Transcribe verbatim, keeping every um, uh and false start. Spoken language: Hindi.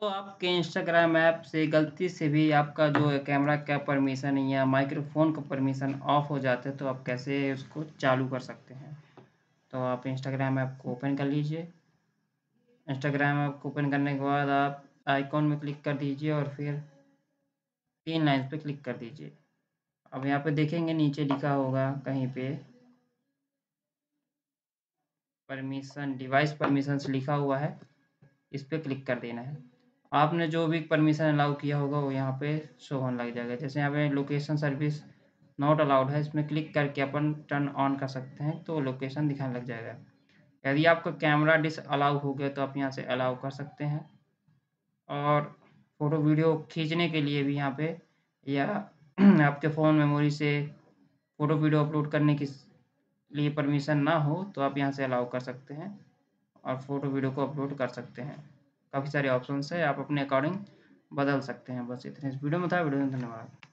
तो आपके इंस्टाग्राम ऐप से गलती से भी आपका जो है कैमरा का परमिशन या माइक्रोफ़ोन का परमिशन ऑफ हो जाता है, तो आप कैसे उसको चालू कर सकते हैं? तो आप इंस्टाग्राम ऐप को ओपन कर लीजिए। इंस्टाग्राम ऐप को ओपन करने के बाद आप आइकॉन में क्लिक कर दीजिए और फिर तीन लाइन्स पे क्लिक कर दीजिए। अब यहाँ पे देखेंगे नीचे लिखा होगा कहीं पे परमिशन डिवाइस परमिशंस लिखा हुआ है, इस पे क्लिक कर देना है। आपने जो भी परमिशन अलाउ किया होगा वो यहाँ पे शो होने लग जाएगा। जैसे यहाँ पे लोकेशन सर्विस नॉट अलाउड है, इसमें क्लिक करके अपन टर्न ऑन कर सकते हैं, तो लोकेशन दिखाने लग जाएगा। यदि आपका कैमरा डिसअलाउ हो गया तो आप यहाँ से अलाउ कर सकते हैं। और फ़ोटो वीडियो खींचने के लिए भी यहाँ पे या आपके फ़ोन मेमोरी से फ़ोटो वीडियो अपलोड करने के लिए परमिशन ना हो तो आप यहाँ से अलाउ कर सकते हैं और फ़ोटो वीडियो को अपलोड कर सकते हैं। काफ़ी सारे ऑप्शंस हैं, आप अपने अकॉर्डिंग बदल सकते हैं। बस इतने इस वीडियो में था। वीडियो में धन्यवाद।